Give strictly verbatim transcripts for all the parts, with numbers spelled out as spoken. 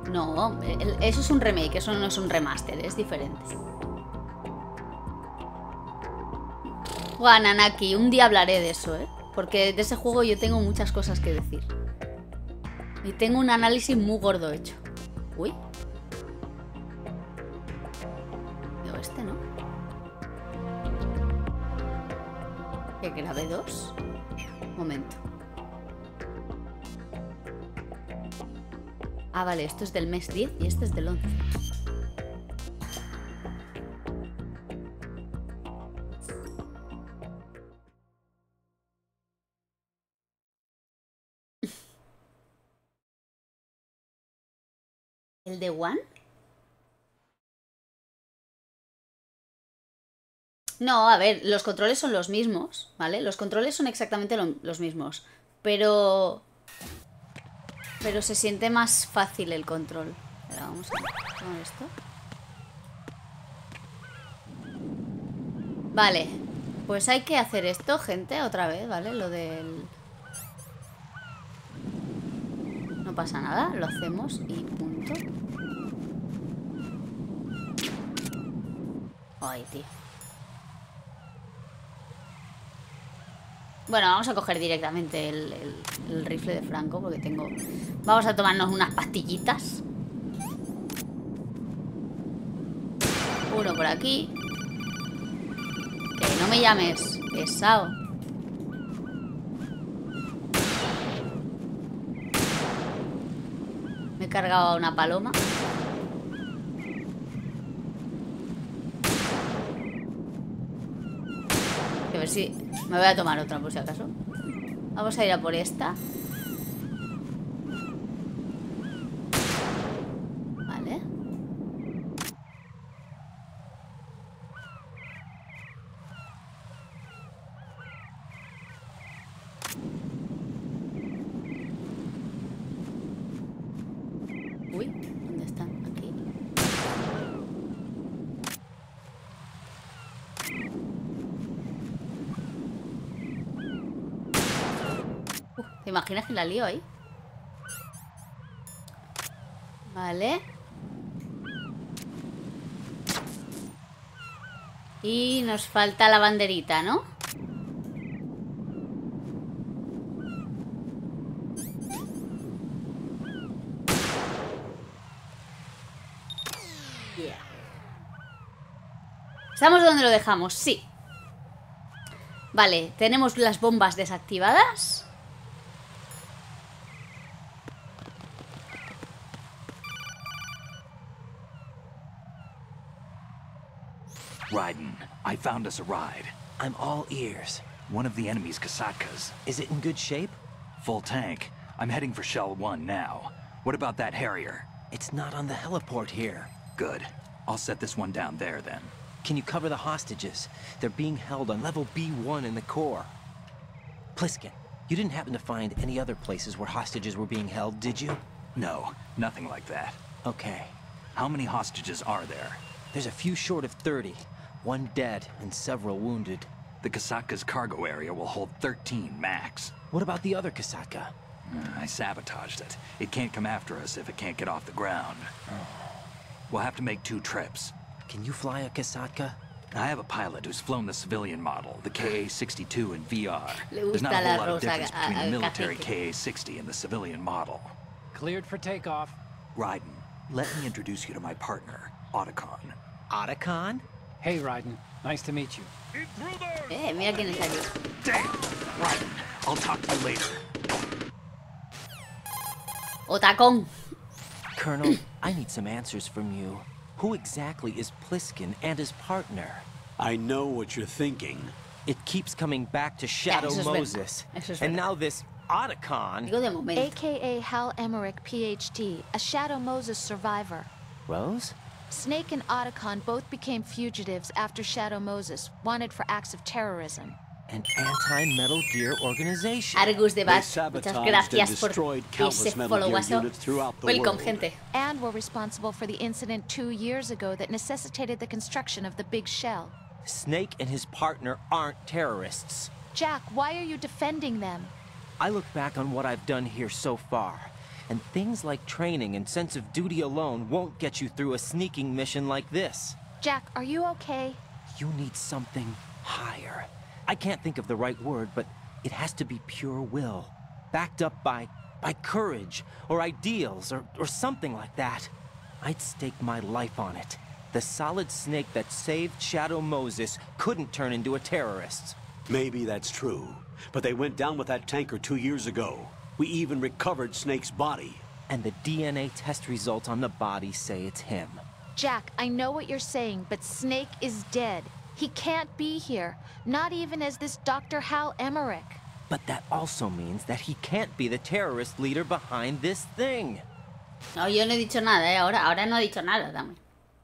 No, el, eso es un remake, eso no es un remaster, es diferente. Buah, Nanaki, un día hablaré de eso, ¿eh? Porque de ese juego yo tengo muchas cosas que decir. Y tengo un análisis muy gordo hecho. Uy. Digo, este no. ¿Qué grabé dos? Momento. Ah, vale, esto es del mes diez y este es del once. ¿El de One? No, a ver, los controles son los mismos, ¿vale? Los controles son exactamente lo, los mismos. Pero... Pero se siente más fácil el control. Espera, vamos a ver esto. Vale. Pues hay que hacer esto, gente, otra vez, ¿vale? Lo del... No pasa nada, lo hacemos y punto. Ay, tío. Bueno, vamos a coger directamente el, el, el rifle de Franco porque tengo... Vamos a tomarnos unas pastillitas. Uno por aquí. Que no me llames pesado. Me he cargado a una paloma. A ver si... Me voy a tomar otra por si acaso. Vamos a ir a por esta. Vale. Uy, ¿dónde están? Aquí. ¿Te imaginas que la lío ahí? Vale. Y nos falta la banderita, ¿no? Yeah. ¿Estamos donde lo dejamos? Sí. Vale, tenemos las bombas desactivadas. Raiden, I found us a ride. I'm all ears. One of the enemy's Kasatkas. Is it in good shape? Full tank. I'm heading for Shell one now. What about that Harrier? It's not on the heliport here. Good. I'll set this one down there then. Can you cover the hostages? They're being held on level B one in the core. Pliskin, you didn't happen to find any other places where hostages were being held, did you? No, nothing like that. Okay. How many hostages are there? There's a few short of thirty. One dead and several wounded. The Kasatka's cargo area will hold thirteen max. What about the other Kasatka? Uh, I sabotaged it. It can't come after us if it can't get off the ground. We'll have to make two trips. Can you fly a Kasatka? I have a pilot who's flown the civilian model, the K A sixty-two in V R. Le There's not a gusta whole la lot of rosa difference a- between al the military cacique. K A sixty and the civilian model. Cleared for takeoff. Raiden, let me introduce you to my partner, Otacon. Otacon? Hey, Raiden. Nice to meet you. Eh, mira quién está aquí. Damn! Raiden, I'll talk to you later. Otacon. Colonel, I need some answers from you. Who exactly is Pliskin and his partner? I know what you're thinking. It keeps coming back to Shadow eso es verdad. Moses. Eso es And verdad. now this Otacon. Digo de momento. A K A Hal Emmerich, P H D, a Shadow Moses survivor. Rose? Snake and Otacon both became fugitives after Shadow Moses, wanted for acts of terrorism. An anti-Metal Gear organization. Argus de They Bas, muchas sabotaged and gracias por destroyed ese countless Metal Gear followazo. units throughout the Welcome, world. gente. And were responsible for the incident two years ago that necessitated the construction of the Big Shell. Snake and his partner aren't terrorists. Jack, why are you defending them? I look back on what I've done here so far, And things like training and sense of duty alone won't get you through a sneaking mission like this. Jack, are you okay? You need something higher. I can't think of the right word, but it has to be pure will. Backed up by... by courage, or ideals, or, or something like that. I'd stake my life on it. The Solid Snake that saved Shadow Moses couldn't turn into a terrorist. Maybe that's true, but they went down with that tanker two years ago. We even recovered Snake's body. And the D N A test results on the body say it's him. Jack, I know what you're saying, but Snake is dead. He can't be here, not even as this Doctor Hal Emmerich. But that also means that he can't be the terrorist leader behind this thing. No, yo no he dicho nada, ¿eh? Ahora, ahora no he dicho nada, dame.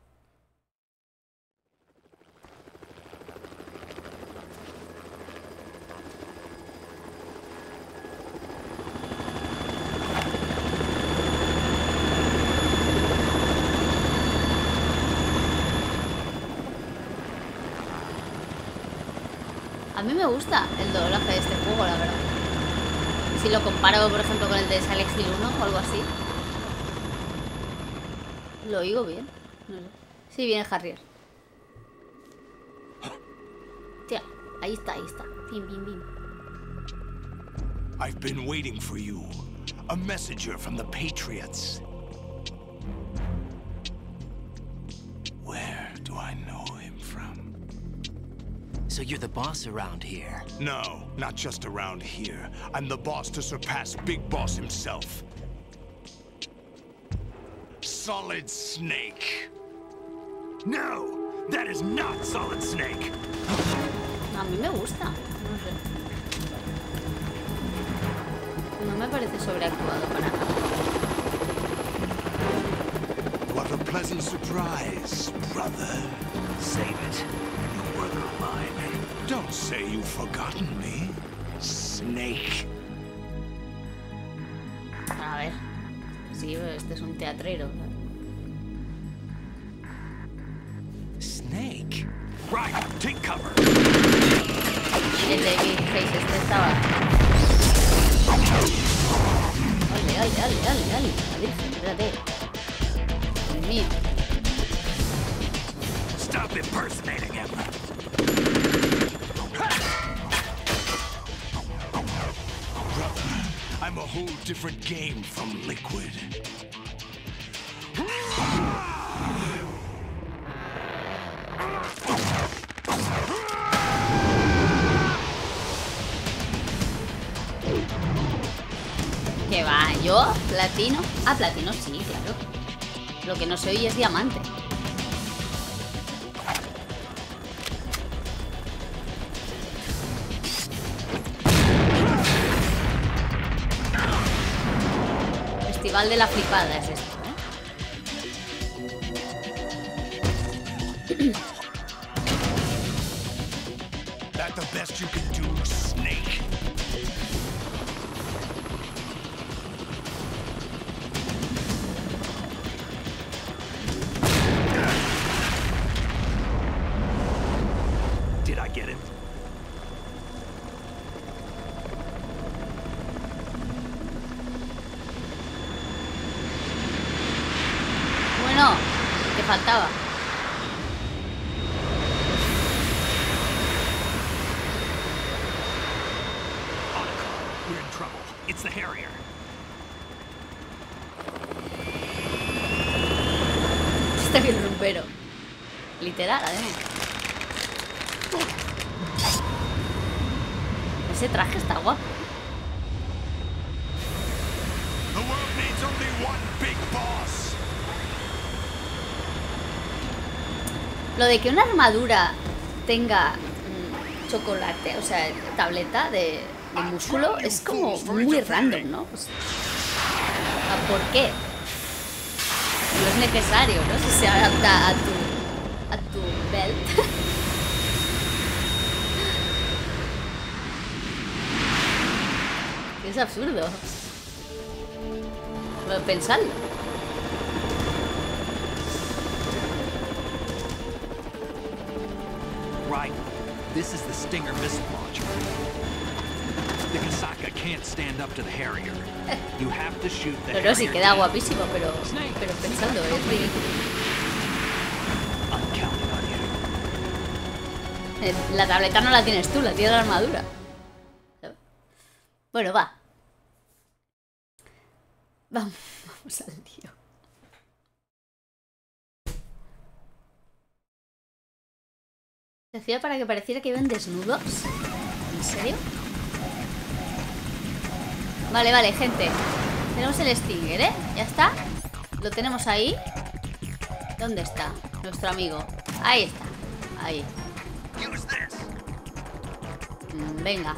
A mí me gusta el doblaje de este juego, la verdad. Si lo comparo, por ejemplo, con el de Silent Hill uno o algo así. Lo oigo bien. No sé. Sí, viene Harrier. Tía, ahí está, ahí está. Bim, bim, bim. I've been waiting for you. A messenger from the Patriots. Where do I know him from? So you're the boss around here? No, not just around here. I'm the boss to surpass Big Boss himself. Solid Snake. No, that is not Solid Snake. A mí me gusta. No sé. No me parece sobreactuado para nada. What a pleasant surprise, brother. Save it. You work of mine. Don't say you've forgotten me, Snake. A ver. Sí, este es un teatrero. Snake? Right, take cover. El David Hayes este estaba. Dale, dale, dale, dale, dale. La Virgen, espérate. Dios mío. Stop impersonating him. Brother, I'm a whole different game from Liquid. ¿Qué va? ¿Yo? ¿Platino? Ah, platino sí, claro. Lo que no sé hoy es diamante. Festival de la flipada es esto, ¿eh? That the best you can do, Snake? Did I get it? Bueno, te faltaba. We're in trouble. It's the Harrier. Está bien rumbero. Literal, además. Ese traje está guapo. The world needs only one big boss. Lo de que una armadura tenga mm, chocolate, o sea, tableta de, de músculo, es como muy random, ¿no? Pues, ¿por qué? No es necesario, ¿no? Si se adapta a tu, a tu belt. Es absurdo. Pero pensadlo. Right. This is the Stinger missile launcher. The Kasaka can't stand up to the Harrier. You have to shoot the Pero sí Harrier queda down. guapísimo, pero, pero pensando, es ridículo. I'm counting on you. Eh, La tableta no la tienes tú, la tiene la armadura. Bueno, va. Vamos, vamos al lío. Se hacía para que pareciera que iban desnudos. ¿En serio? Vale, vale, gente. Tenemos el Stinger, ¿eh? Ya está. Lo tenemos ahí. ¿Dónde está? Nuestro amigo. Ahí está. Ahí. Mm, venga.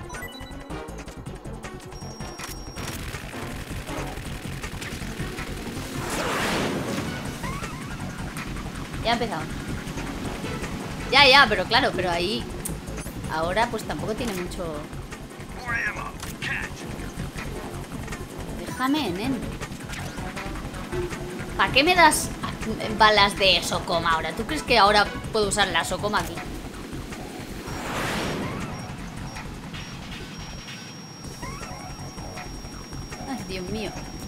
Ya ha empezado. Ya, ya, pero claro, pero ahí... Ahora pues tampoco tiene mucho... Déjame, nen. ¿Para qué me das balas de Socoma ahora? ¿Tú crees que ahora puedo usar la Socoma aquí? Ay, Dios mío.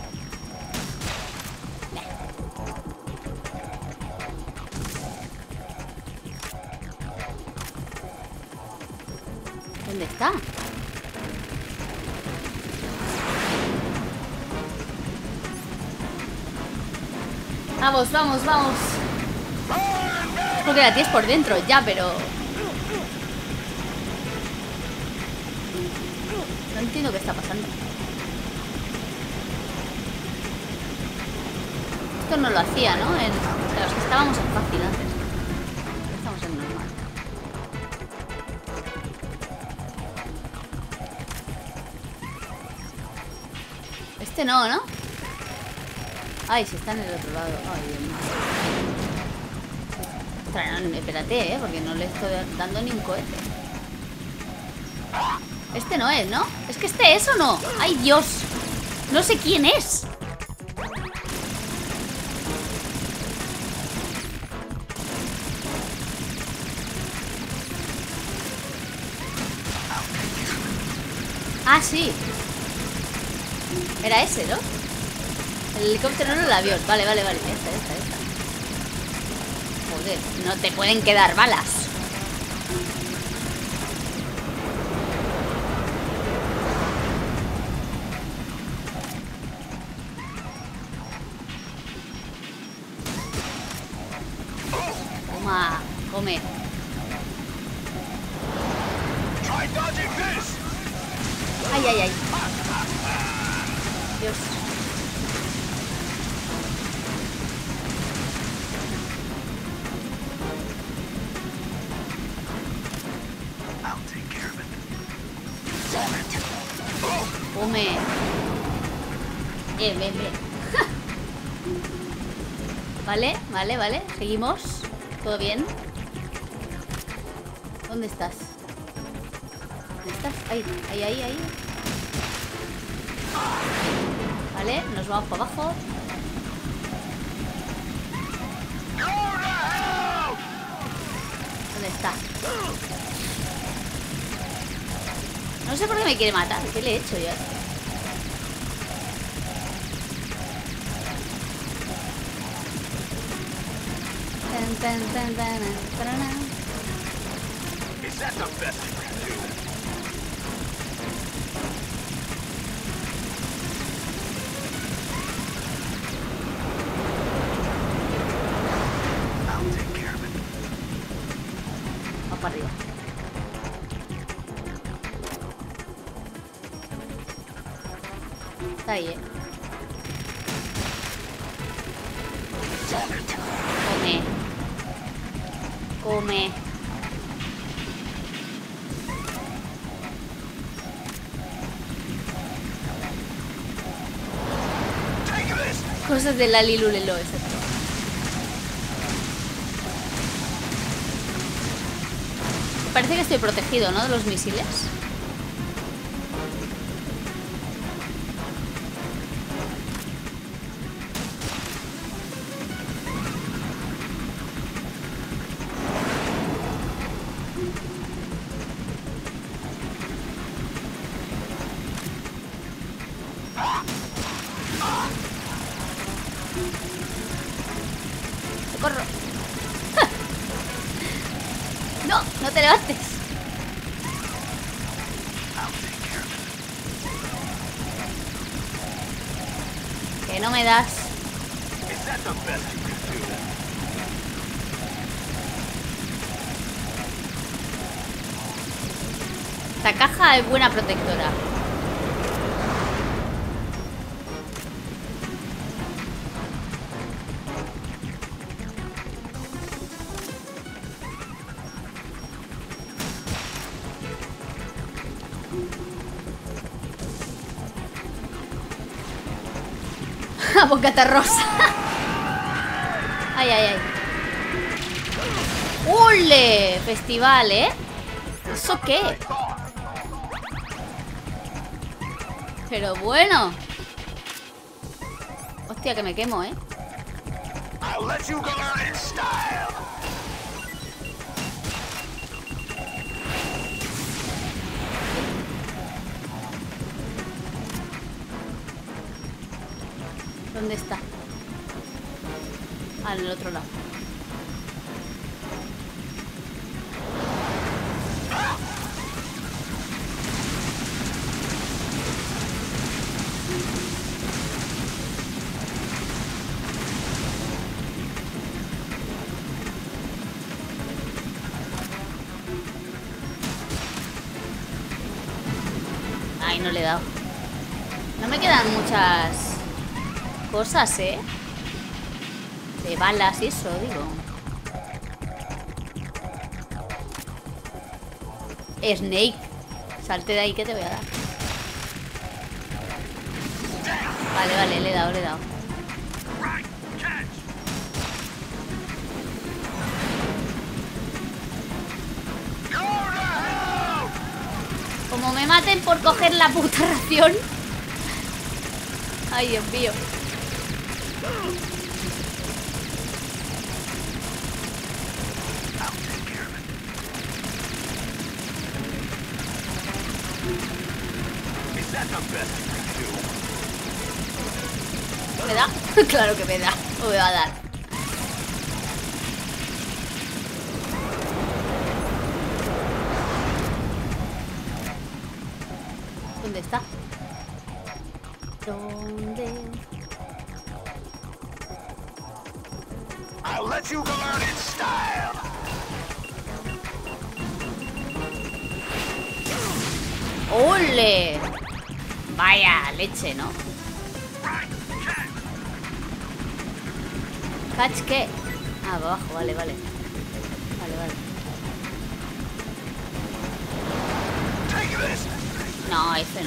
¿Dónde está? Vamos, vamos, vamos. Porque la tienes por dentro, ya, pero... No entiendo qué está pasando. Esto no lo hacía, ¿no? En... Claro, es que estábamos en fácil antes. Estamos en normal. Este no, ¿no? Ay, si está en el otro lado. Ay, Dios mío. Ostras, no, espérate, ¿eh? Porque no le estoy dando ni un cohete. Este no es, ¿no? Es que este es o no. ¡Ay, Dios! No sé quién es. Ah, sí. Era ese, ¿no? El helicóptero no el avión. Vale, vale, vale. Esta, esta, esta. Joder, no te pueden quedar balas. Toma, come. Ay, ay, ay. Dios. Come. Bien, bien, bien. Vale, vale, vale. Seguimos. ¿Todo bien? ¿Dónde estás? ¿Dónde estás? Ahí, ahí, ahí, ahí. Vale, nos vamos para abajo. ¿Dónde está? No sé por qué me quiere matar. ¿Qué le he hecho ya? Tan, tan, tan, tan, tan, tan. Is that the best you can do? I'll take care of it. Va para arriba. Está ahí, eh. Come. Come. Cosas de la Lilulelo, exacto. Parece que estoy protegido, ¿no? De los misiles. te levantes. Que no me das. Esta caja es buena protectora. Bocata rosa. Ay, ay, ay. ¡Ule! Festival, ¿eh? ¿Eso qué? Pero bueno. Hostia, que me quemo, ¿eh? ¿Dónde está? Ah, en el otro lado. Ay, no le he dado. No me quedan muchas cosas, ¿eh? De balas y eso, digo. Snake. Salte de ahí que te voy a dar. Vale, vale, le he dado, le he dado. Como me maten por coger la puta ración. Ay, Dios mío. ¿Me da? Claro que me da. O me va a dar. ¿Dónde está? ¿Dónde? I'll let you learn in style. ¡Ole! Vaya leche, ¿no? ¿Catch qué? Ah, abajo, vale, vale. Vale, vale. No, ese no.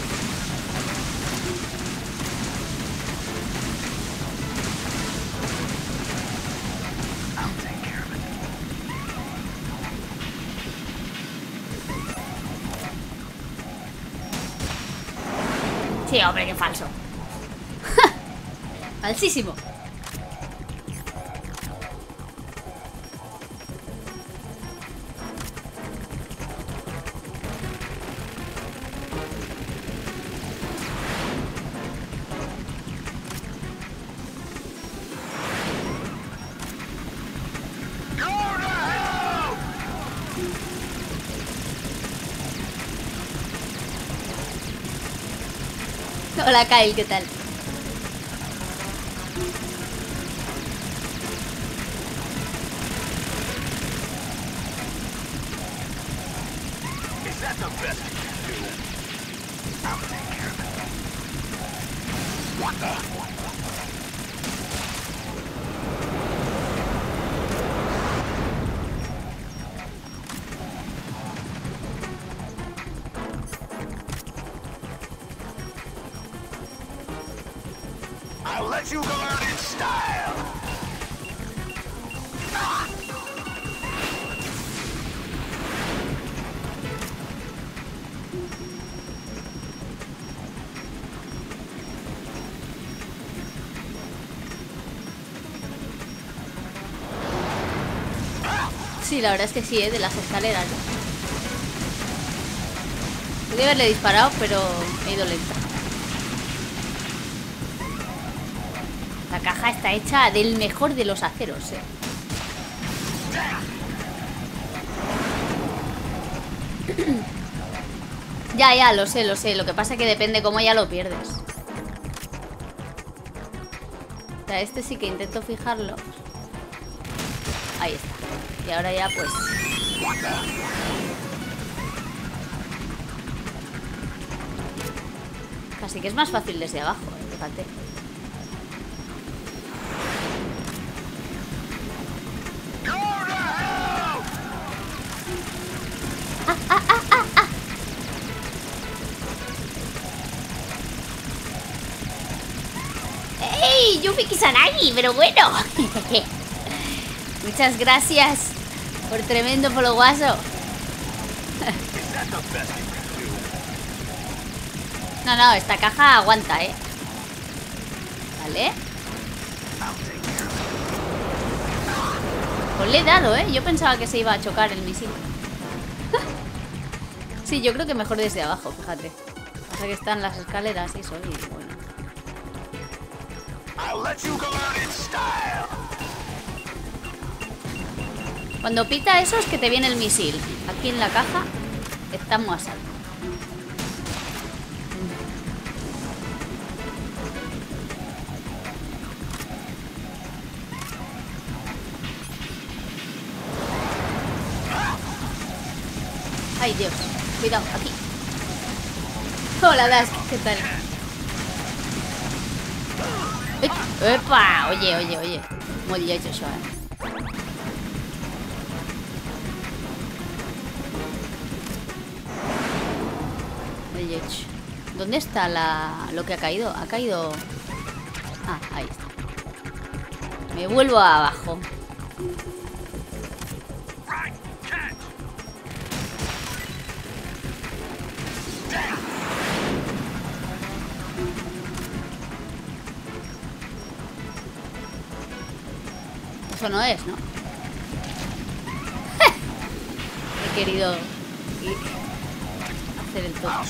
Sí, hombre, qué falso. Falsísimo. Hola, Kyle, ¿qué tal? I'll let you learn in style. Sí, la verdad es que sí, ¿eh? De las escaleras, ¿no? Podría haberle disparado, pero he ido lenta. La caja está hecha del mejor de los aceros, ¿eh? Ya, ya, lo sé, lo sé. Lo que pasa es que depende cómo ya lo pierdes. O sea, este sí que intento fijarlo. Ahí está. Y ahora ya pues... Casi que es más fácil desde abajo, eh, fíjate. Ah, ah, ah, ah, ah. ¡Ey! Yuffie Kusanagi, pero bueno. Muchas gracias por tremendo followazo. No, no, esta caja aguanta, ¿eh? Vale. Pues le he dado, ¿eh? Yo pensaba que se iba a chocar el misil. Sí, yo creo que mejor desde abajo, fíjate. Pasa que están las escaleras y eso, y bueno. Cuando pita eso es que te viene el misil. Aquí en la caja estamos a salvo. Ay, Dios. Cuidado, aquí. Hola, Dask, ¿qué tal? ¡Epa! Oye, oye, oye. Molt lleig això, eh? Molt lleig. ¿Dónde está la... lo que ha caído? Ha caído... Ah, ahí está. Me vuelvo abajo. Eso no es, ¿no? He querido ir a hacer el toque.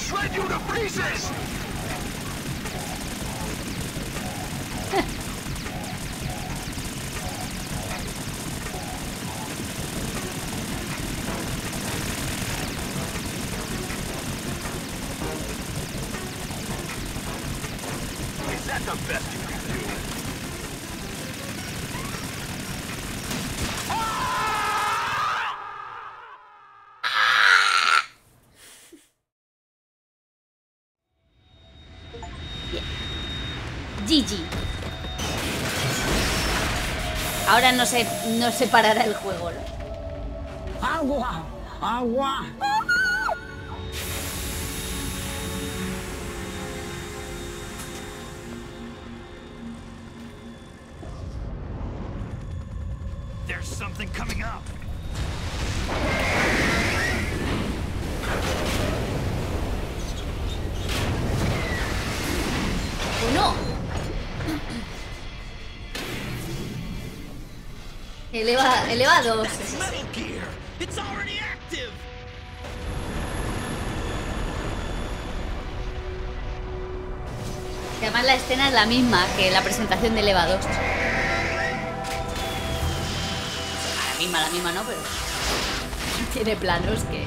G G. Ahora no se, no se parará el juego, ¿no? ¡Agua! ¡Agua! There's something coming up. Uno. Eleva, elevados. Que además la escena es la misma que la presentación de elevados. La misma, la misma, ¿no? Pero tiene planos que...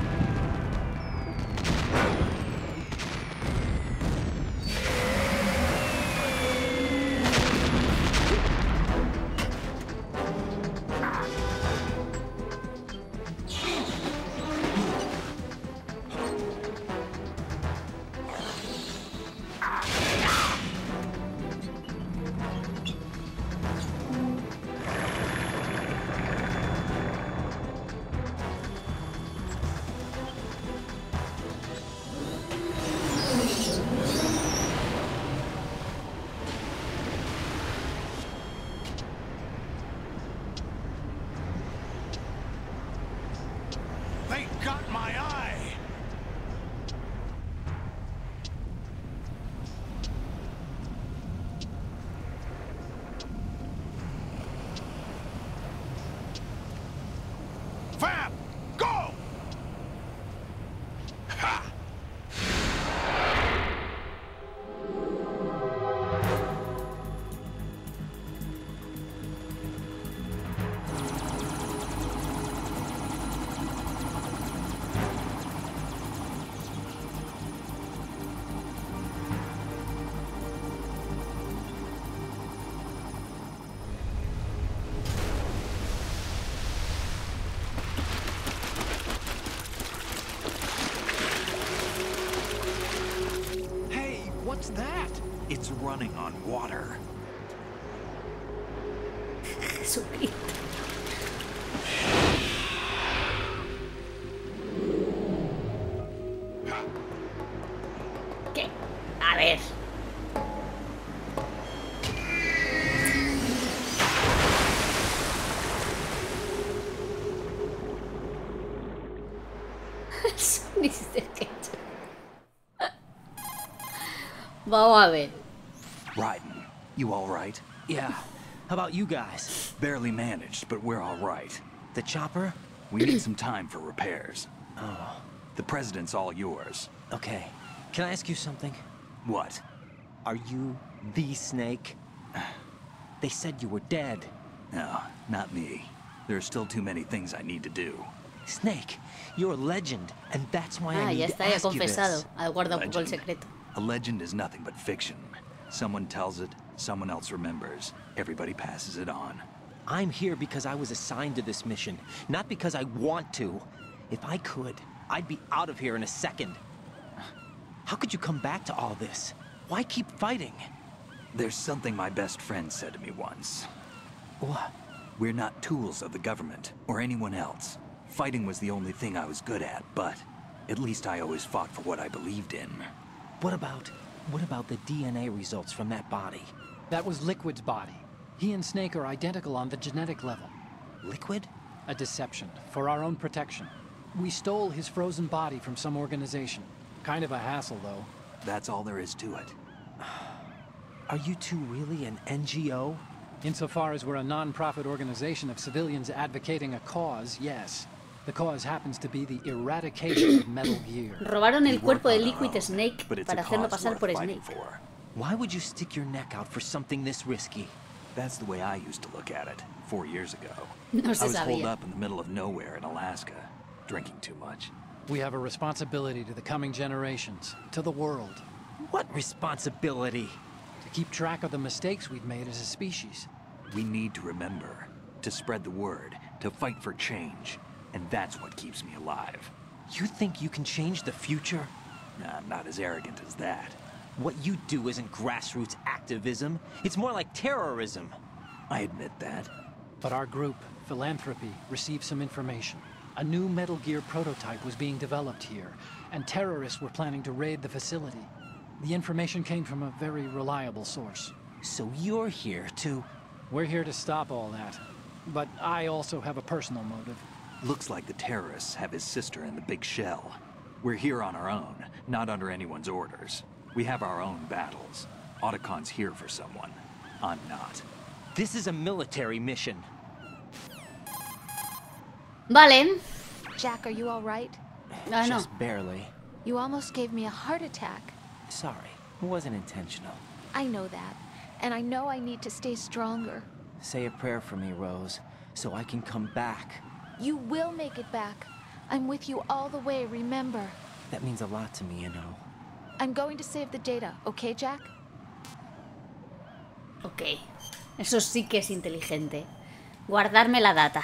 They got my eye! Fab! Go! Ha! What's that? It's running on water. Jesucristo. ¿Qué? A ver. Sonics de Hedgehog. Vamos a ver. Raiden, you all right? Yeah. How about you guys? Barely managed, but we're all right. The chopper? We need some time for repairs. Oh, The president's all yours. okay. Can I ask you something? What? Are you the Snake? They said you were dead. No, not me. There are still too many things I need to do. Snake, you're a legend, and that's why I Ah, need ya to está, ya ha ask you confesado. this. Ha guardado un poco el Legend. secreto. A legend is nothing but fiction. Someone tells it, someone else remembers. Everybody passes it on. I'm here because I was assigned to this mission, not because I want to. If I could, I'd be out of here in a second. How could you come back to all this? Why keep fighting? There's something my best friend said to me once. What? We're not tools of the government, or anyone else. Fighting was the only thing I was good at, but at least I always fought for what I believed in. What about... what about the D N A results from that body? That was Liquid's body. He and Snake are identical on the genetic level. Liquid? A deception, for our own protection. We stole his frozen body from some organization. Kind of a hassle, though. That's all there is to it. Are you two really an N G O? Insofar as we're a non-profit organization of civilians advocating a cause, yes. The cause happens to be the eradication of Metal Gear. Robaron el We work cuerpo de on our Liquid own, Snake but it's para a hacerlo cause pasar worth por fighting Snake. for. Why would you stick your neck out for something this risky? That's the way I used to look at it, four years ago. No I se was holed sabía. up in the middle of nowhere in Alaska, drinking too much. We have a responsibility to the coming generations, to the world, What responsibility? to keep track of the mistakes we've made as a species. We need to remember, to spread the word, to fight for change. And that's what keeps me alive. You think you can change the future? Nah, I'm not as arrogant as that. What you do isn't grassroots activism. It's more like terrorism. I admit that. But our group, Philanthropy, received some information. A new Metal Gear prototype was being developed here, and terrorists were planning to raid the facility. The information came from a very reliable source. So you're here to... We're here to stop all that. But I also have a personal motive. Looks like the terrorists have his sister in the big shell. We're here on our own, not under anyone's orders. We have our own battles. Otacon's here for someone. I'm not. This is a military mission. Vale. Jack, are you all right? Ah, no. Just barely. You almost gave me a heart attack. Sorry, it wasn't intentional. I know that. And I know I need to stay stronger. Say a prayer for me, Rose, so I can come back. You will make it back. I'm with you all the way, remember. That means a lot to me, you know. I'm going to save the data, okay, Jack? Ok. Eso sí que es inteligente. Guardarme la data.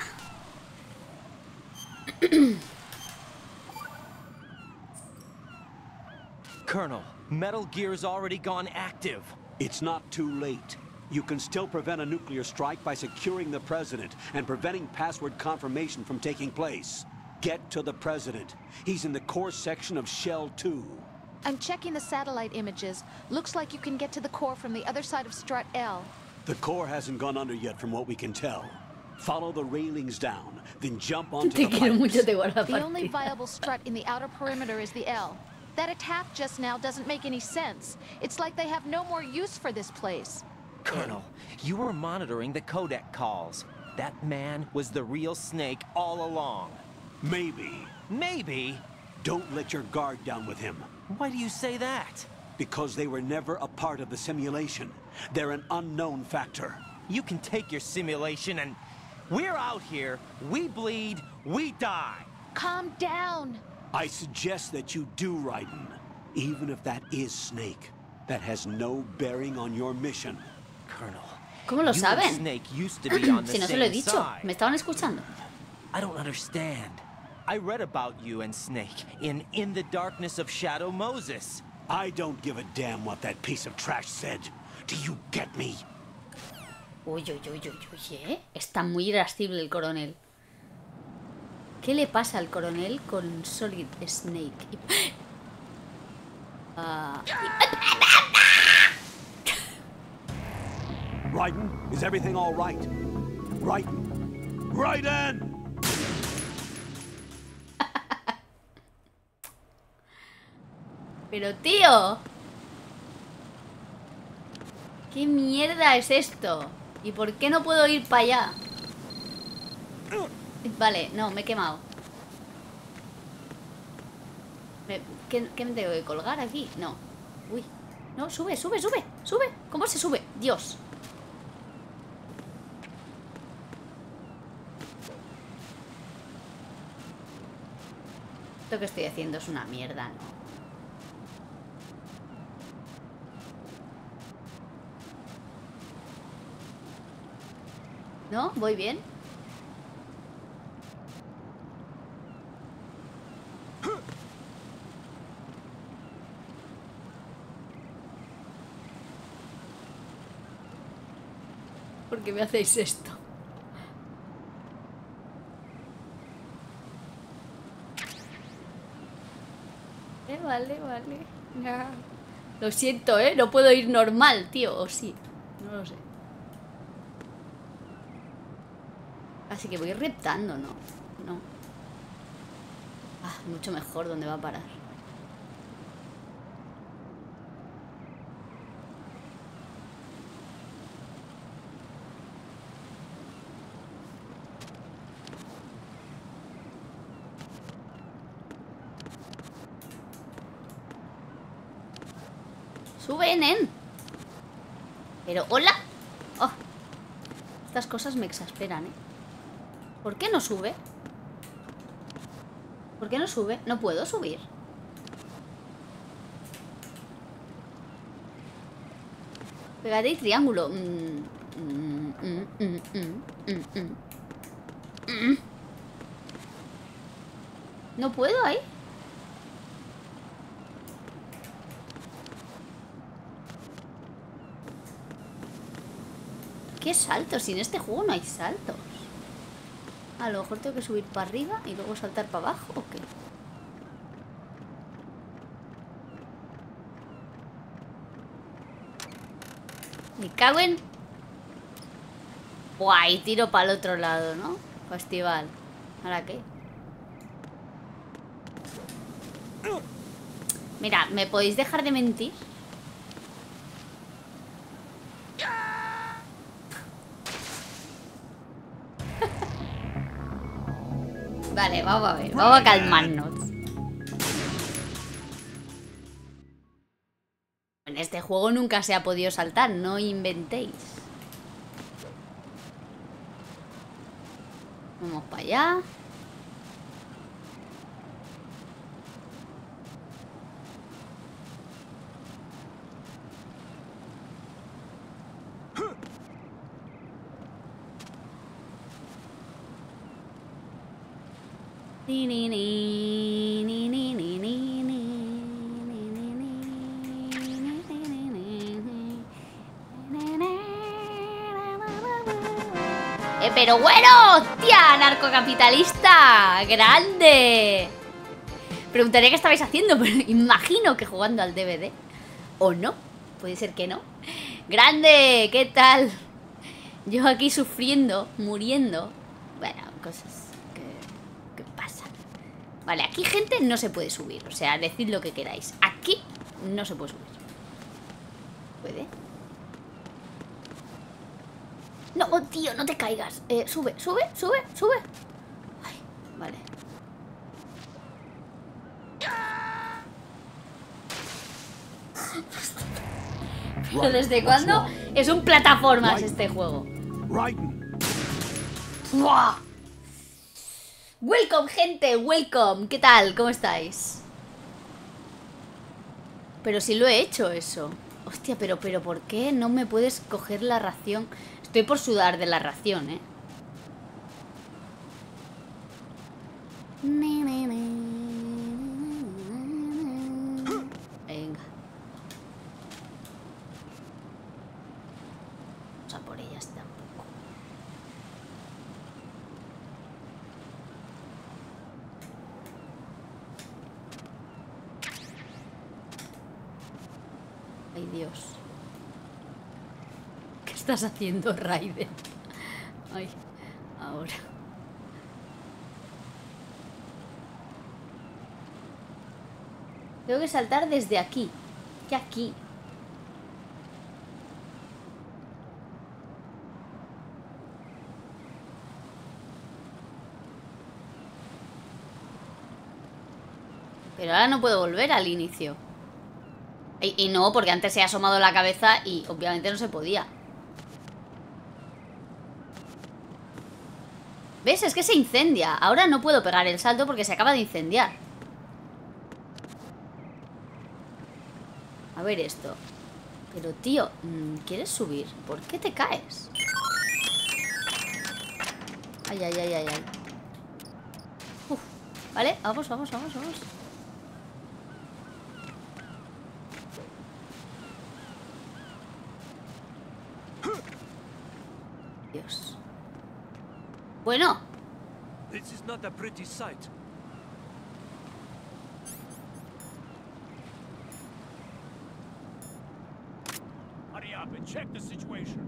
Colonel, Metal Gear's already gone active. It's not too late. You can still prevent a nuclear strike by securing the president and preventing password confirmation from taking place. Get to the president. He's in the core section of Shell two. I'm checking the satellite images. Looks like you can get to the core from the other side of Strut L. The core hasn't gone under yet from what we can tell. Follow the railings down, then jump onto Te the quiero pipes. mucho, te guarda The only partida. viable strut in the outer perimeter is the L. That attack just now doesn't make any sense. It's like they have no more use for this place. Colonel, you were monitoring the codec calls. That man was the real Snake all along. Maybe. Maybe? Don't let your guard down with him. Why do you say that? Because they were never a part of the simulation. They're an unknown factor. You can take your simulation and... We're out here, we bleed, we die. Calm down. I suggest that you do, Raiden. Even if that is Snake. That has no bearing on your mission. Colonel, ¿Cómo lo you and saben? Snake used to be on the Si no se lo he same dicho. side. Me estaban escuchando. I don't understand. I read about you and Snake in In the Darkness of Shadow Moses. I don't give a damn what that piece of trash said. Do you get me? Uy, uy, uy, uy, uy, ¿eh? Está muy irascible el coronel. ¿Qué le pasa al coronel con Solid Snake? Uh... Raiden, is everything all right? Raiden! Raiden! Pero tío, ¿qué mierda es esto? ¿Y por qué no puedo ir para allá? Vale, no, me he quemado. Me, ¿qué, ¿Qué me tengo que colgar aquí? No. Uy, no, sube, sube, sube, sube. ¿Cómo se sube? Dios. Esto que estoy haciendo es una mierda, ¿no? ¿No? ¿Voy bien? ¿Por qué me hacéis esto? Eh, vale, vale. Ya. Lo siento, ¿eh? No puedo ir normal, tío. O sí. No lo sé. Así que voy reptando, ¿no? No. Ah, mucho mejor dónde va a parar. Sube, nen. Pero, hola. Oh. Estas cosas me exasperan, ¿eh? ¿Por qué no sube? ¿Por qué no sube? No puedo subir. Pégate y triángulo. Mm, mm, mm, mm, mm, mm, mm. Mm. No puedo ahí. ¿Qué saltos? Si en este juego no hay saltos. A lo mejor tengo que subir para arriba y luego saltar para abajo, ¿o qué? Me cago en... Guay, tiro para el otro lado, ¿no? Festival. ¿Ahora qué? Mira, ¿me podéis dejar de mentir? Vale, vamos a ver, vamos a calmarnos. En este juego nunca se ha podido saltar, no inventéis. Vamos para allá. Ni, ni, ni, ni, ni, ni, ni, ni, Eh, pero bueno, hostia, narcocapitalista, grande. Preguntaría qué estabais haciendo, pero imagino que jugando al D V D. ¿O no? Puede ser que no. Grande, ¿qué tal? Yo aquí sufriendo, muriendo. Bueno, cosas. Vale, aquí gente no se puede subir. O sea, decid lo que queráis. Aquí no se puede subir. ¿Puede? No, oh, tío, no te caigas. eh, Sube, sube, sube, sube. Ay, vale. Pero ¿desde cuándo es un plataformas este juego? ¡Buah! Welcome, gente, welcome. ¿Qué tal? ¿Cómo estáis? Pero si lo he hecho eso. Hostia, pero, pero ¿por qué no me puedes coger la ración? Estoy por sudar de la ración, ¿eh? Venga. Ay, Dios. ¿Qué estás haciendo, Raiden? Ay, ahora. Tengo que saltar desde aquí. ¿Qué aquí? Pero ahora no puedo volver al inicio. Y, y no, porque antes se ha asomado la cabeza y obviamente no se podía. ¿Ves? Es que se incendia. Ahora no puedo pegar el salto porque se acaba de incendiar. A ver esto. Pero tío, ¿quieres subir? ¿Por qué te caes? Ay, ay, ay, ay, ay. Uf. Vale, vamos, vamos, vamos, vamos. Dios. Bueno. This is not a pretty sight. Hurry up and check the situation.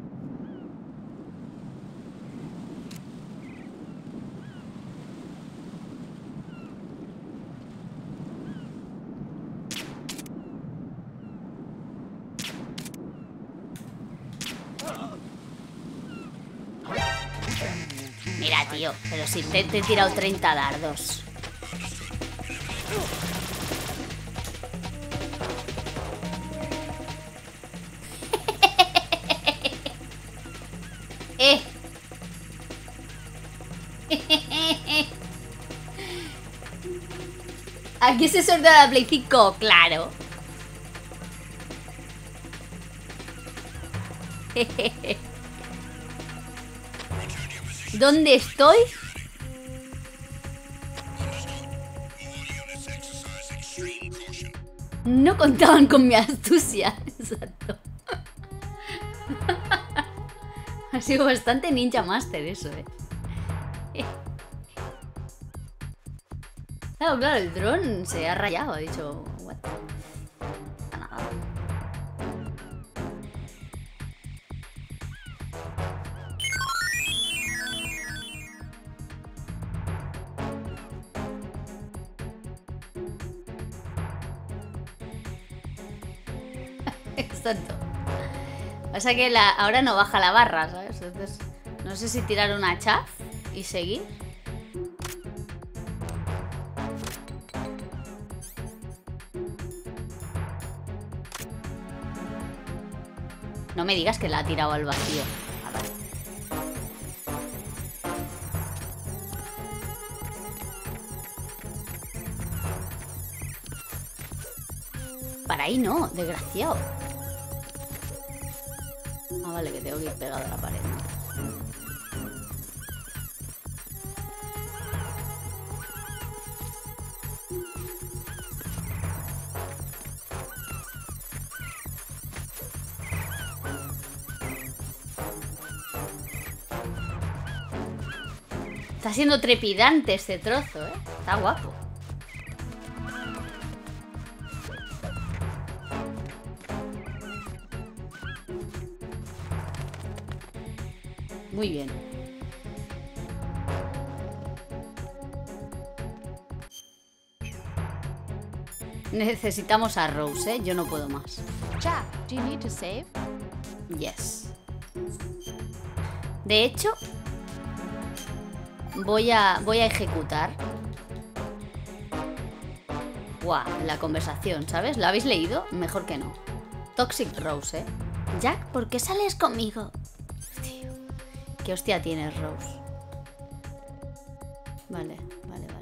Mira, tío, pero si te, te he tirado treinta dardos. eh. Aquí se sortea la Play cinco, claro. ¿Dónde estoy? No contaban con mi astucia. Exacto. Ha sido bastante Ninja Master eso, eh. Claro, claro, el dron se ha rayado. Ha dicho, what? Nada. Exacto. Pasa que la, ahora no baja la barra, ¿sabes? Entonces, no sé si tirar una chaf y seguir. No me digas que la ha tirado al vacío. Ah, vale. Para ahí no, desgraciado. Ah, vale, que tengo que ir pegado a la pared, ¿no? Está siendo trepidante este trozo, ¿eh? Está guapo. Muy bien. Necesitamos a Rose, ¿eh? Yo no puedo más. Jack, do you need to save? Yes. De hecho, voy a, voy a ejecutar. Guau, la conversación, ¿sabes? ¿La habéis leído? Mejor que no. Toxic Rose, ¿eh? Jack, ¿por qué sales conmigo? Tío, ¿qué hostia tienes, Rose? Vale, vale, vale.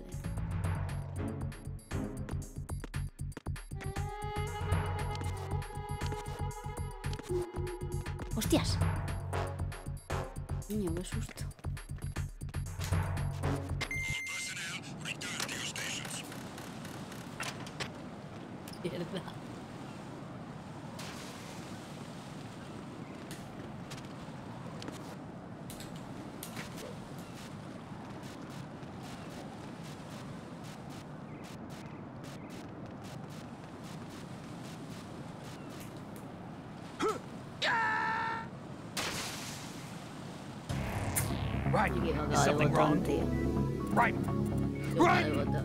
¡Hostias! Niño, qué susto. Mierda. Raiden, Me he equivocado is de something botón, wrong? tío. Raiden, Me he equivocado de botón.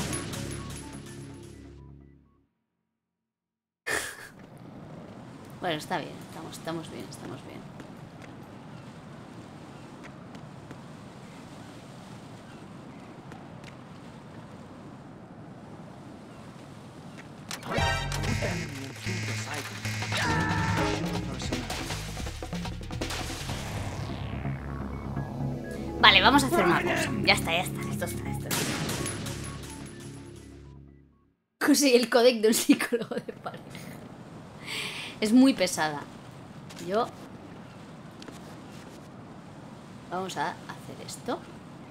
Bueno, está bien, estamos, estamos bien, estamos bien. Vale, vamos a hacer una cosa. Ya está, ya está. Esto está, esto está. Conseguí el códec de un psicólogo de pareja. Es muy pesada. Yo... Vamos a hacer esto.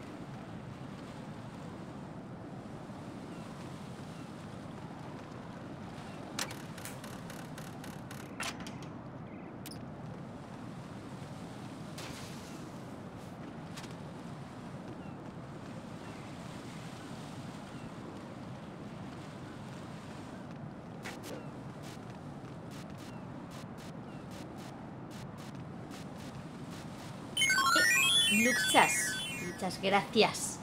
Muchas, muchas gracias.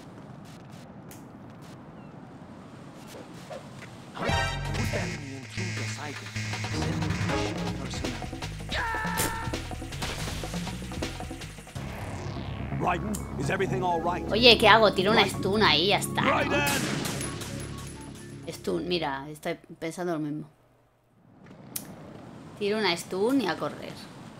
Raiden, is everything all right? Oye, ¿qué hago? Tiro una stun ahí y ya está, ¿no? Raiden! Stun, mira, estoy pensando lo mismo. Tiro una stun y a correr.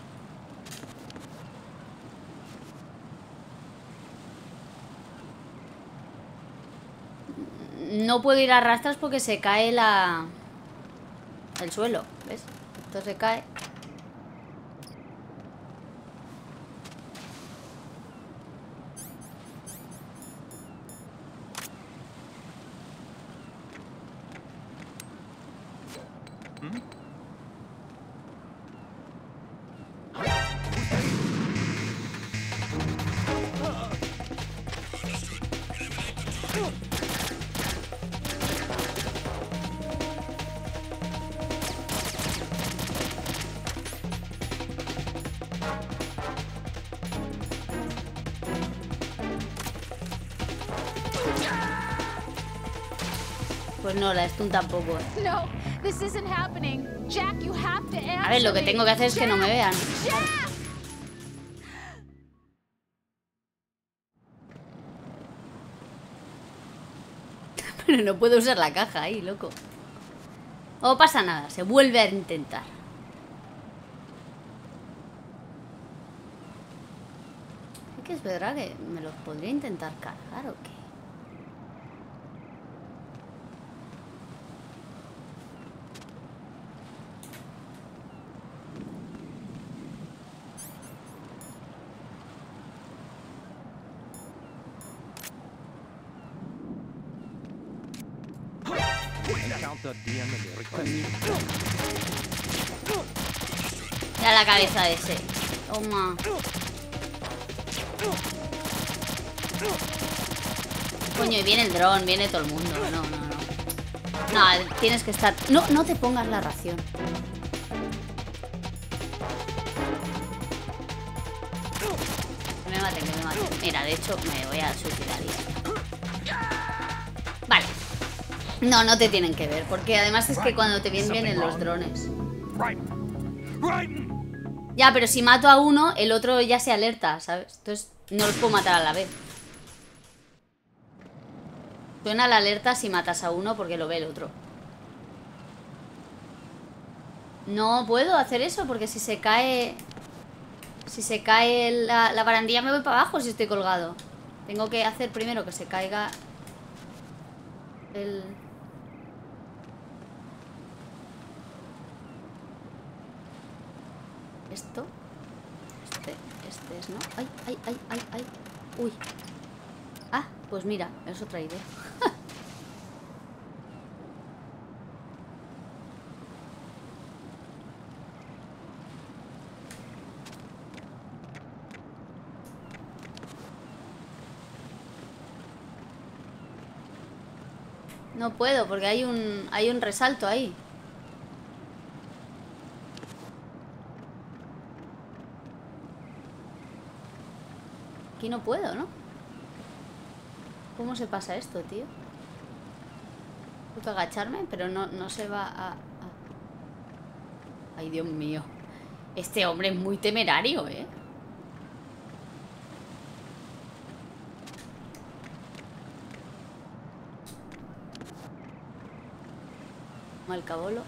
No puedo ir a rastras porque se cae la... el suelo, ¿ves? Esto se cae. Pues no, la stun tampoco. ¿eh? No, this isn't happening. Jack, you have to answer A ver, lo que me. tengo que hacer es que no me vean. Jack! Pero no puedo usar la caja ahí, loco. No pasa nada, se vuelve a intentar. Es que es verdad que me los podría intentar cargar o qué. Mira la cabeza de ese. Toma. Coño, y viene el dron, viene todo el mundo. No, no, no. No, tienes que estar... No, no te pongas la ración. Que me maten, que me maten. Mira, de hecho, me voy a suicidar ya. Vale. No, no te tienen que ver, porque además es que cuando te vienen vienen los drones. Ya, pero si mato a uno, el otro ya se alerta, ¿sabes? Entonces no los puedo matar a la vez. Suena la alerta si matas a uno porque lo ve el otro. No puedo hacer eso porque si se cae... Si se cae la, la barandilla me voy para abajo si estoy colgado. Tengo que hacer primero que se caiga el... Esto. Este, este es, ¿no? Ay, ay, ay, ay, ay. Uy. Ah, pues mira, es otra idea. No puedo porque hay un hay un resalto ahí. Aquí no puedo, ¿no? ¿Cómo se pasa esto, tío? Tengo que agacharme, pero no, no se va a, a... Ay, Dios mío. Este hombre es muy temerario, ¿eh? Malcabolo.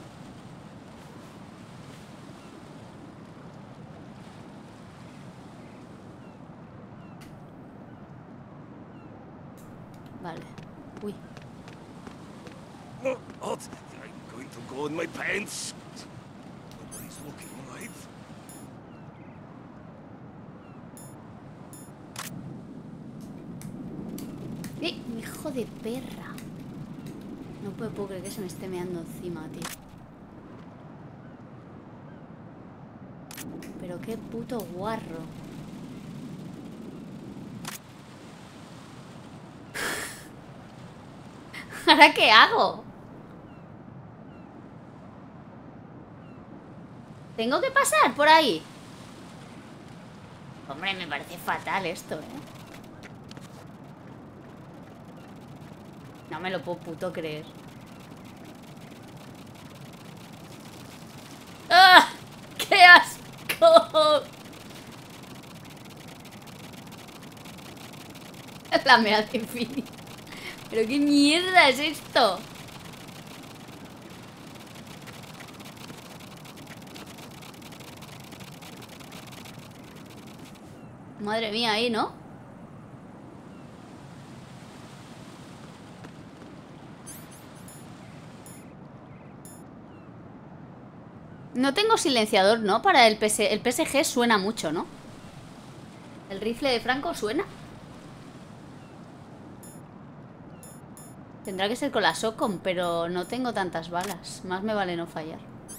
Vale. Uy. Oh, oh, I'm going to go in my pants. Nobody's looking, right? ¡Eh! ¡Hijo de perra! No puedo, puedo creer que se me esté meando encima, tío. Pero qué puto guarro. ¿Ahora qué hago? ¿Tengo que pasar por ahí? Hombre, me parece fatal esto, ¿eh? No me lo puedo puto creer. ¡Ah! ¡Qué asco! La mea de Infinity. ¿Pero qué mierda es esto? Madre mía, ahí, ¿no? No tengo silenciador, ¿no? Para el P S... El P S G suena mucho, ¿no? El rifle de Franco suena. Tendrá que ser con la SOCOM, pero no tengo tantas balas. Más me vale no fallar.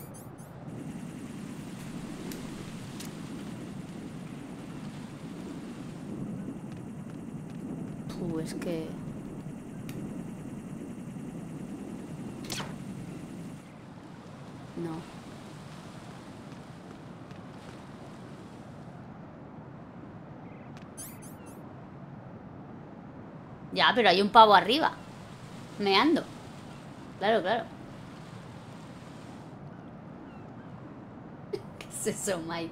Uh, es que... No. Ya, pero hay un pavo arriba. Meando. Claro, claro. ¿Qué es eso, Mike?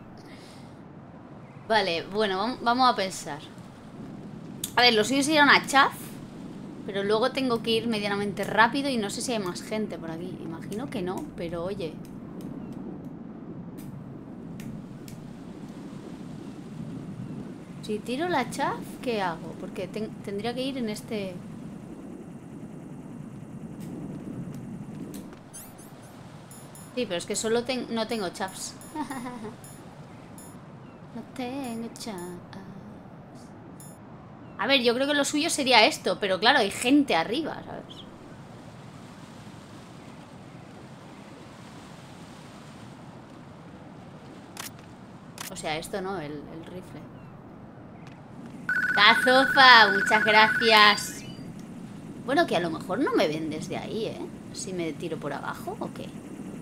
Vale, bueno, vamos a pensar. A ver, lo suyo es ir a una chaf, pero luego tengo que ir medianamente rápido y no sé si hay más gente por aquí. Imagino que no, pero oye. Si tiro la chaf, ¿qué hago? Porque ten tendría que ir en este... Sí, pero es que solo ten no tengo chaps. No tengo chaps. A ver, yo creo que lo suyo sería esto, pero claro, hay gente arriba, ¿sabes? O sea, esto no, el, el rifle. Gazofa, muchas gracias. Bueno, que a lo mejor no me ven desde ahí, ¿eh? Si me tiro por abajo, ¿o qué?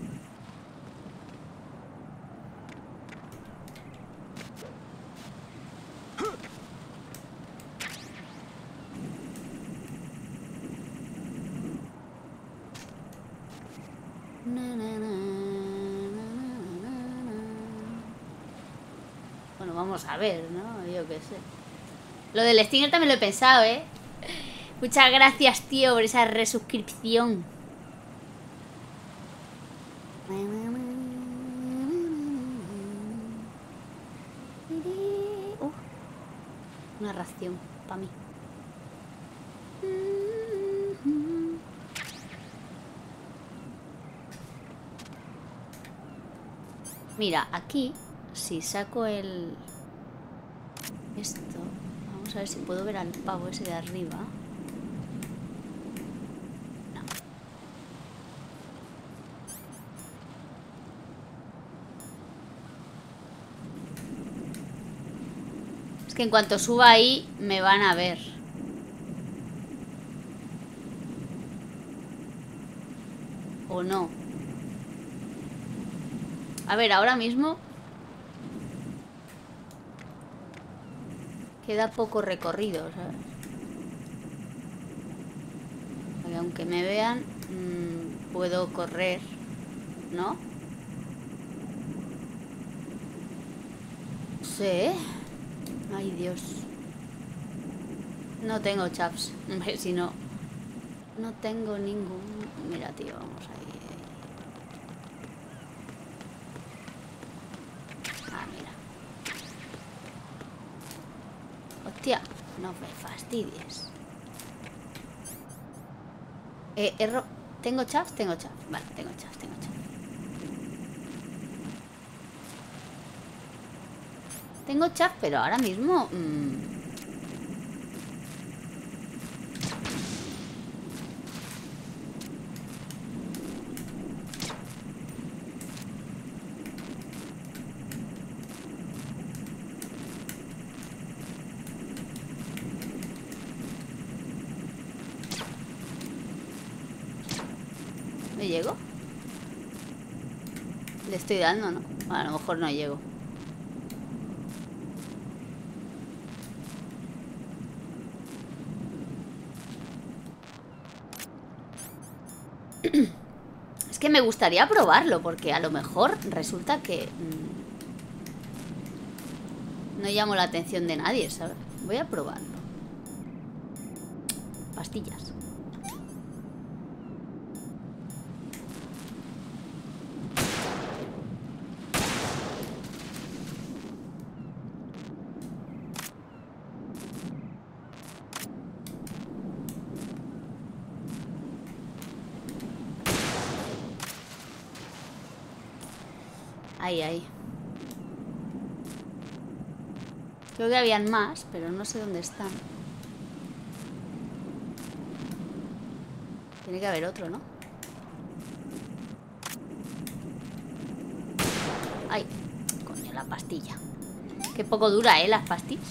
Bueno, vamos a ver, ¿no? Yo qué sé. Lo del Stinger también lo he pensado, ¿eh? Muchas gracias, tío, por esa resuscripción. Uh, una ración para mí. Mira, aquí, si saco el... Esto... Vamos a ver si puedo ver al pavo ese de arriba. No. Es que en cuanto suba ahí, me van a ver. ¿O no? A ver, ahora mismo... queda poco recorrido, ¿sabes? Porque aunque me vean, mmm, puedo correr, ¿no? Sí. Ay, Dios. No tengo chaps. Hombre, si no... No tengo ningún... Mira, tío, vamos ahí. Ah, mira. Hostia, no me fastidies. Eh, erro... ¿Tengo chaps? Tengo chaps. Vale, tengo chaps, tengo chaps. Tengo chaps, pero ahora mismo... Mmm, ¿me llego? Le estoy dando, ¿no? A lo mejor no llego. Es que me gustaría probarlo, porque a lo mejor resulta que mmm, no llamo la atención de nadie, ¿sabes? Voy a probarlo. Pastillas. Ahí, ahí. Creo que habían más, pero no sé dónde están. Tiene que haber otro, ¿no? Ay, coño, la pastilla. Qué poco dura, ¿eh? Las pastillas.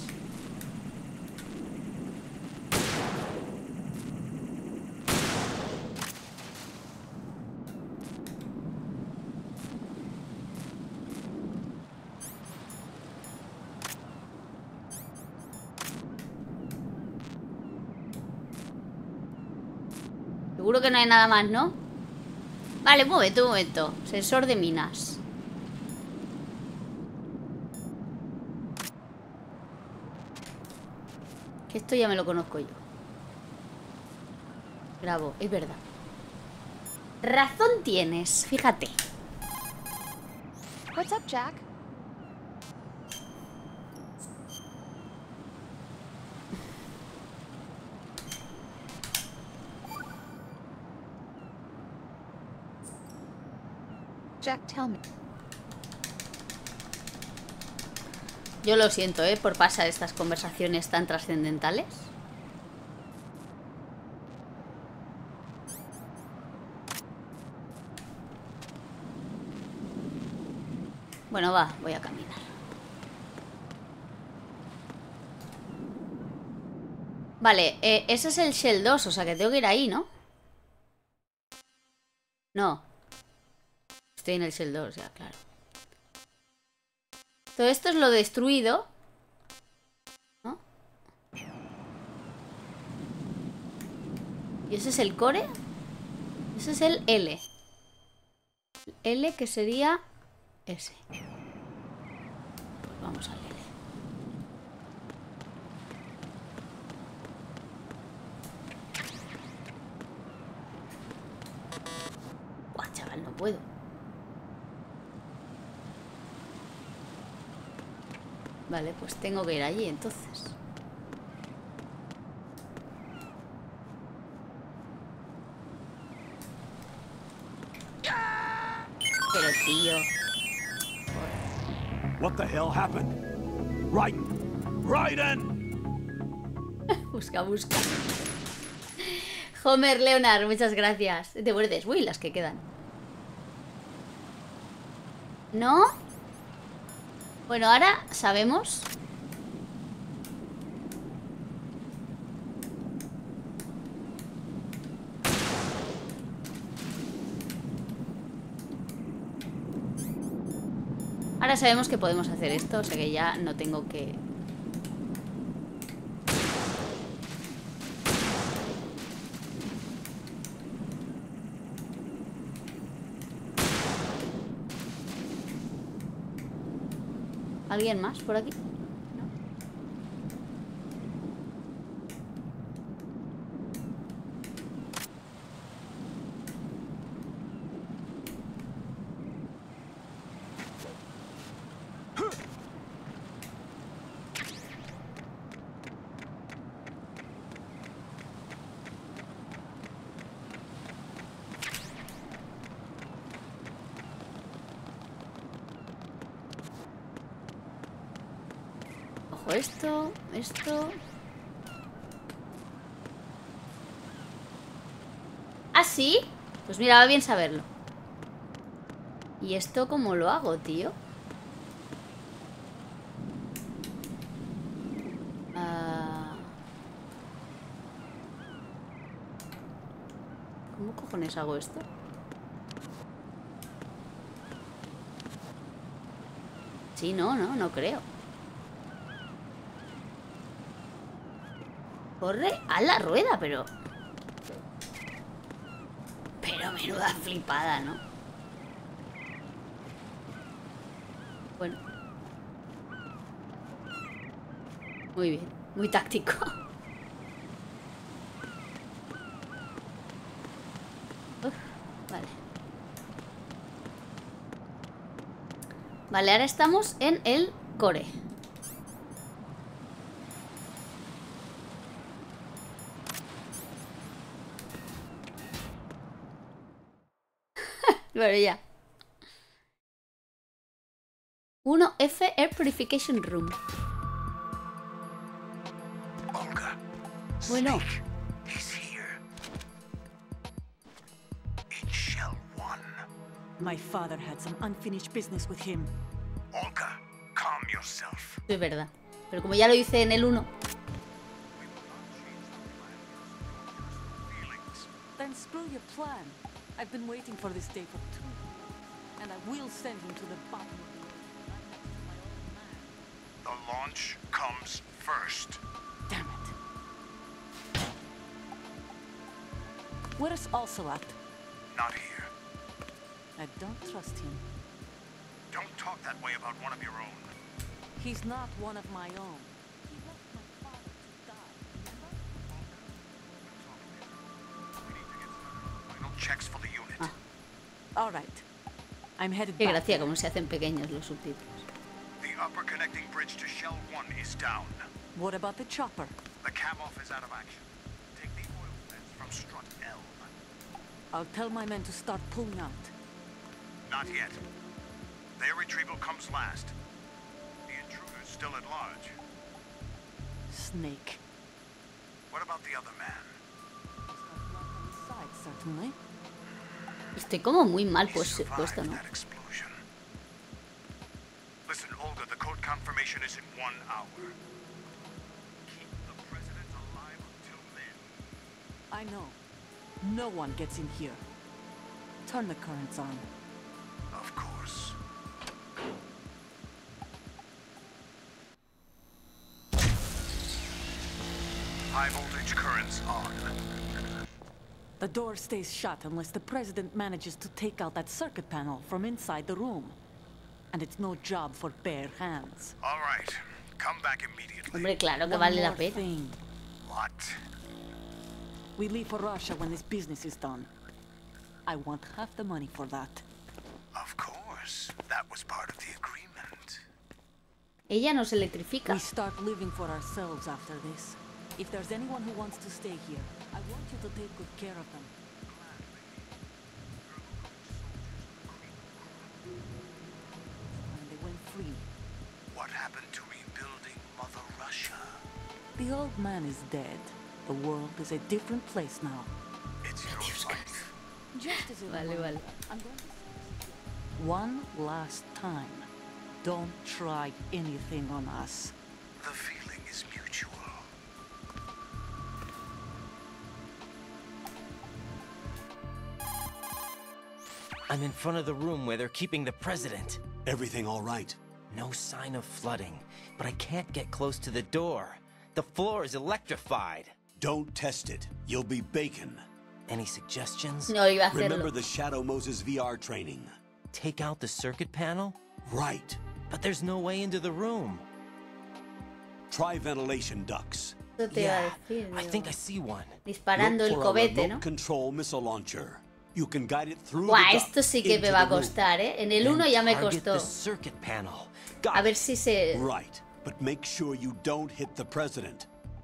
Seguro que no hay nada más, ¿no? Vale, un momento, un momento. Sensor de minas. Que esto ya me lo conozco yo. Bravo, es verdad. Razón tienes, fíjate. What's up, Jack? Jack, tell me. Yo lo siento, ¿eh? Por pasar estas conversaciones tan trascendentales. Bueno, va, voy a caminar. Vale, eh, ese es el Shell dos, o sea que tengo que ir ahí, ¿no? No. Estoy en el Shell dos, ya, claro. Todo esto es lo destruido, ¿no? Y ese es el core. Ese es el L. L que sería ese. Pues vamos al L. Buah, chaval, no puedo. Vale, pues tengo que ir allí entonces. Pero tío. What the hell happened? Raiden! Raiden! Busca, busca. Homer Leonard, muchas gracias. Te muerdes. Uy, las que quedan. ¿No? Bueno, ahora sabemos. Ahora sabemos que podemos hacer esto, o sea que ya no tengo que... ¿Alguien más por aquí? Ojo, esto, esto... ¿Ah, sí? Pues mira, va bien saberlo. ¿Y esto cómo lo hago, tío? Ah... ¿Cómo cojones hago esto? Sí, no, no, no creo. Corre a la rueda, pero... Pero menuda flipada, ¿no? Bueno. Muy bien, muy táctico. Uf, vale. Vale, ahora estamos en el core. Bueno, ya. uno F Air Purification Room. Olga. Bueno. Snake is here. In Shell One. My father had some unfinished business with him. Olga, calm yourself. Es verdad. Pero como ya lo hice en el uno. Then screw your plan. I've been waiting for this day for two years, and I will send him to the bottom of the... The launch comes first. Damn it. Where's Ocelot? Not here. I don't trust him. Don't talk that way about one of your own. He's not one of my own. He left my father to die, remember? We need to get started. Final checks for the unit. Ah. All right. I'm headed Qué back. gracia como se hacen pequeños los subtítulos. The upper connecting bridge to Shell One is down. What about the chopper? The cam off is out of action. Take the oil fence from strut L. I'll tell my men to start pulling out. Not yet. Their retrieval comes last. The intruder's still at large. Snake. What about the other man? He's got blood on his side, certainly. Estoy como muy mal He pues, survived puesto, ¿no? that explosion. Listen, Olga, the code confirmation is in one hour. Keep the president alive until then. I know. No one gets in here. Turn the currents on. Of course. High voltage currents on. The door stays shut unless the president manages to take out that circuit panel from inside the room. And it's no job for bare hands. All right. Come back immediately. Hombre, claro que One vale la more pena. thing. What? We leave for Russia when this business is done. I want half the money for that. Of course. That was part of the agreement. Ella nos electrifica. We start living for ourselves after this. If there's anyone who wants to stay here, I want you to take good care of them. And they went free. What happened to rebuilding Mother Russia? The old man is dead. The world is a different place now. It's your life. Just as a Vale, reminder, vale. I'm going to say this one last time. Don't try anything on us. The feeling is mutual. I'm in front of the room where they're keeping the president. Everything all right? No sign of flooding, but I can't get close to the door. The floor is electrified. Don't test it. You'll be bacon. Any suggestions? No iba a hacerlo. Remember the Shadow Moses V R training? Take out the circuit panel? Right. But there's no way into the room. Try ventilation ducts. Eso te iba a Yeah, decir, I digo, think I see one. disparando Look el for a cobete, remote ¿no? control missile launcher. You can guide it through Buah, the esto duct sí que me into va a the room. costar, ¿eh? En el Then uno ya me target costó. the circuit panel. Got A it. ver si se... Right, but make sure you don't hit the president.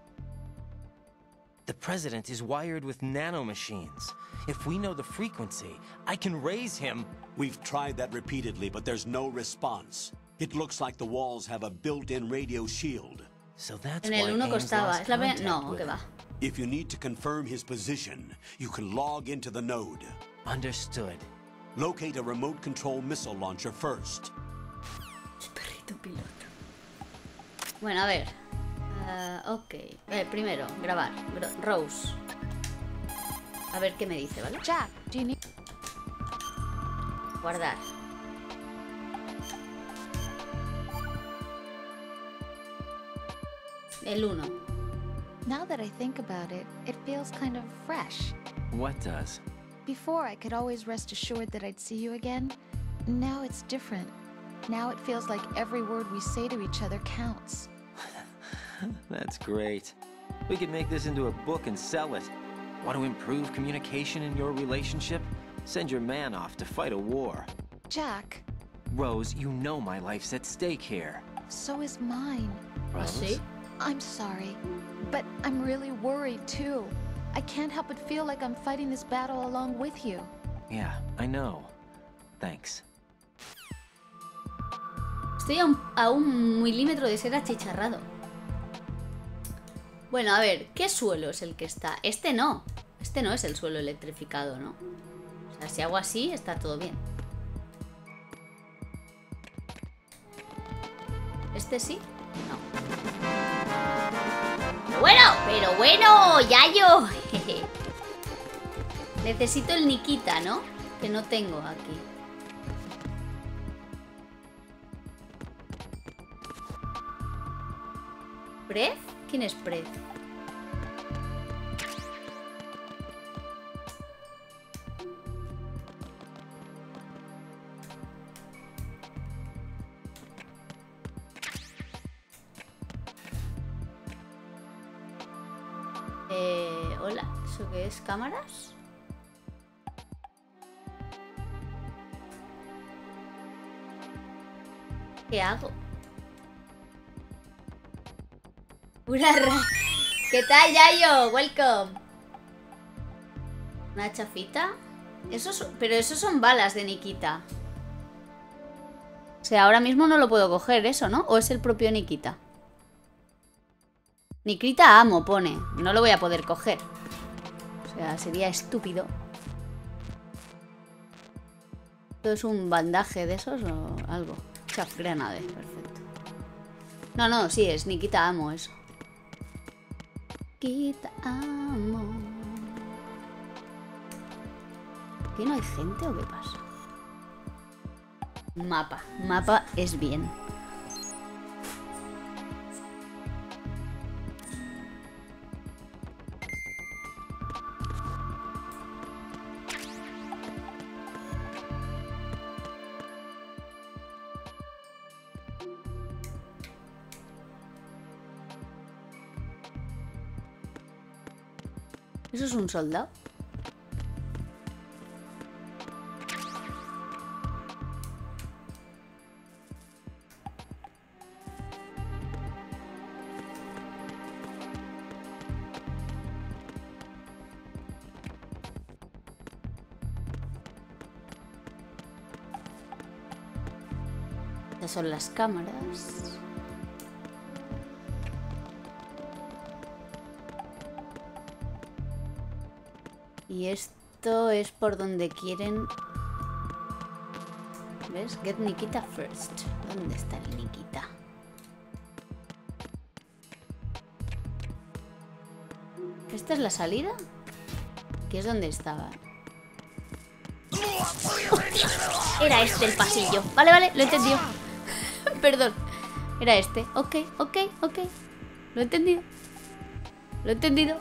The president is wired with nanomachines. If we know the frequency, I can raise him. We've tried that repeatedly, but there's no response. It looks like the walls have a built-in radio shield. So that's En why el uno Ames costaba. lost Es la primera... contact No, with que him. va. If you need to confirm his position, you can log into the node. Understood. Locate a remote control missile launcher first. Perrito piloto. Bueno, a ver. Uh, ok. Eh, primero, grabar. Gro Rose. A ver qué me dice, ¿vale? Jack, do you need... Guardar. El uno. Now that I think about it, it feels kind of fresh. What does? Before, I could always rest assured that I'd see you again. Now it's different. Now it feels like every word we say to each other counts. That's great. We could make this into a book and sell it. Want to improve communication in your relationship? Send your man off to fight a war. Jack, Rose, you know my life's at stake here. so is mine. Rose? ¿Sí? I'm sorry, but I'm really worried too. I can't help but feel like I'm fighting this battle along with you. Yeah, I know. Thanks. Estoy a un, a un milímetro de ser achicharrado. Bueno, a ver, ¿qué suelo es el que está? Este no. Este no es el suelo electrificado, ¿no? O sea, si hago así, está todo bien. ¿Este sí? No. Pero bueno, pero bueno, Yayo. Necesito el Nikita, ¿no? Que no tengo aquí. ¿Prez? ¿Quién es Prez? Eh, hola, ¿eso qué es? ¿Cámaras? ¿Qué hago? Urarra. ¿Qué tal, Yayo? Welcome. ¿Una chafita? Esos, pero esos son balas de Nikita. O sea, ahora mismo no lo puedo coger eso, ¿no? ¿O es el propio Nikita? Nikita amo, pone. No lo voy a poder coger. O sea, sería estúpido. ¿Esto es un bandaje de esos o algo? Chaff grenade, perfecto. No, no, sí, es Nikita amo eso. Nikita amo. ¿Aquí no hay gente o qué pasa? Mapa. Mapa es bien. ¿Eso es un soldado? Estas son las cámaras. Y esto es por donde quieren... ¿Ves? Get Nikita first. ¿Dónde está el Nikita? ¿Esta es la salida? Aquí es donde estaba. Era este el pasillo. Vale, vale, lo he entendido. Perdón. Era este. Ok, ok, ok. Lo he entendido. Lo he entendido.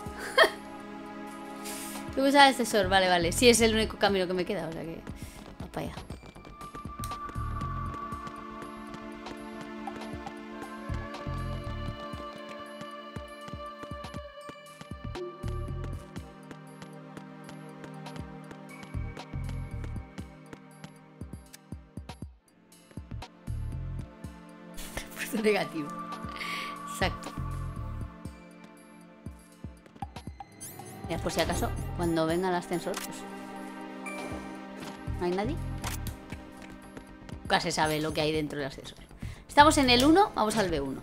Me gusta el ascensor, vale, vale. Sí, es el único camino que me queda, o sea que... Vamos para allá. Esto negativo. Exacto. Ya, por si acaso, cuando venga el ascensor, pues... ¿No hay nadie? Nunca se sabe lo que hay dentro del ascensor. Estamos en el uno, vamos al B uno.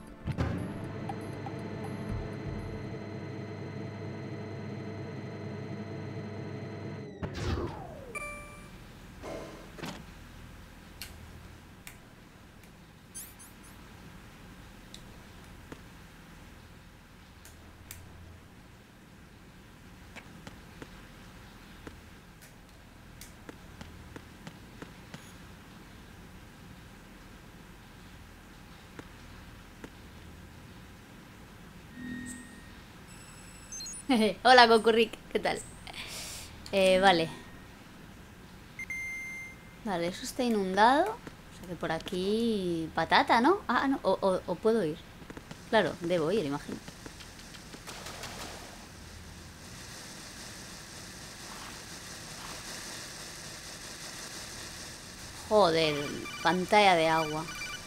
Hola, Gokurrik, ¿qué tal? Eh, vale. Vale, eso está inundado. O sea que por aquí... Patata, ¿no? Ah, no, o, o, o puedo ir. Claro, debo ir, imagino. Joder, pantalla de agua.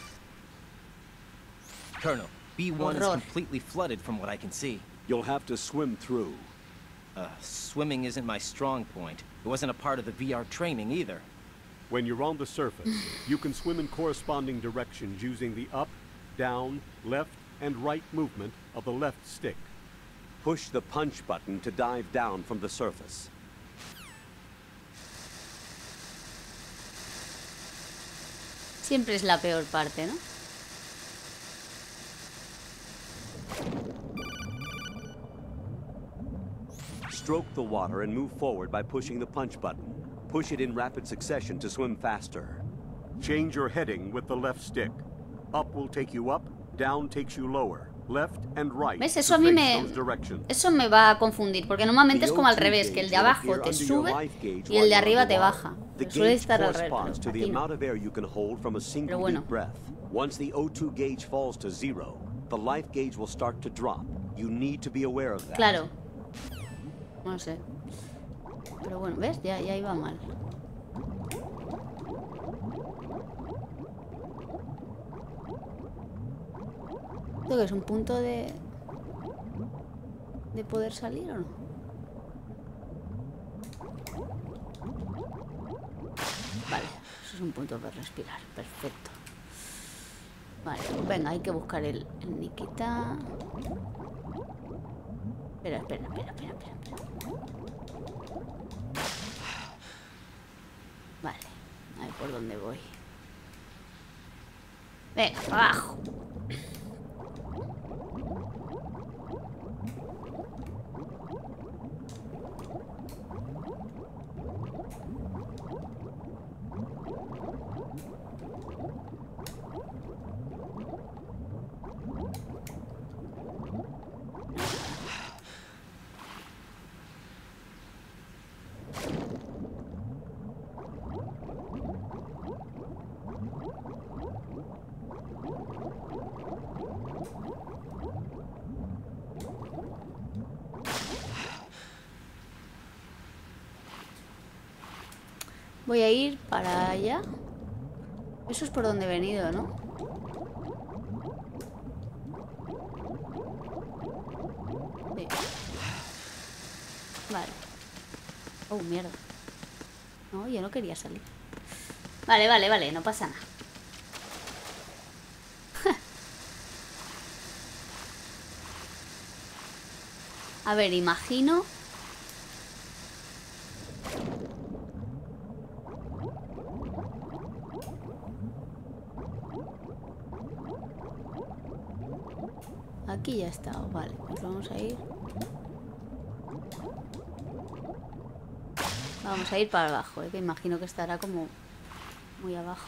Colonel, B one is Horror. completely flooded from what I can see. You'll have to swim through. Uh, swimming isn't my strong point. It wasn't a part of the V R training either. When you're on the surface, you can swim in corresponding directions using the up, down, left, and right movement of the left stick. Push the punch button to dive down from the surface. Siempre es la peor parte, ¿no? Stroke the water and move forward by pushing the punch button. Push it in rapid succession to swim faster. Change your heading with the left stick. Up will take you up, down takes you lower. Left and right. ¿Ves? to Eso a mí face me... those directions. Eso me va a confundir, porque normalmente es como al revés, que el de abajo te sube y el de arriba te baja. The Suele gauge estar al revés, corresponds to pero the aquí no. amount of air you can hold from a single Pero bueno. deep breath. Once the O two gauge falls to zero, the life gauge will start to drop. You need to be aware of that. Claro. No sé. Pero bueno, ¿ves? Ya, ya iba mal. ¿Esto qué es un punto de... de poder salir o no? Vale, eso es un punto para respirar. Perfecto. Vale, pues venga, hay que buscar el, el Nikita. Espera, espera, espera, espera, espera, espera. Vale, a ver por dónde voy. Venga, para abajo. Voy a ir para allá. Eso es por donde he venido, ¿no? Sí. Vale. Oh, mierda. No, yo no quería salir. Vale, vale, vale, no pasa nada. A ver, imagino... Aquí ya está, vale, pues vamos a ir. Vamos a ir para abajo, ¿eh? Que imagino que estará como muy abajo.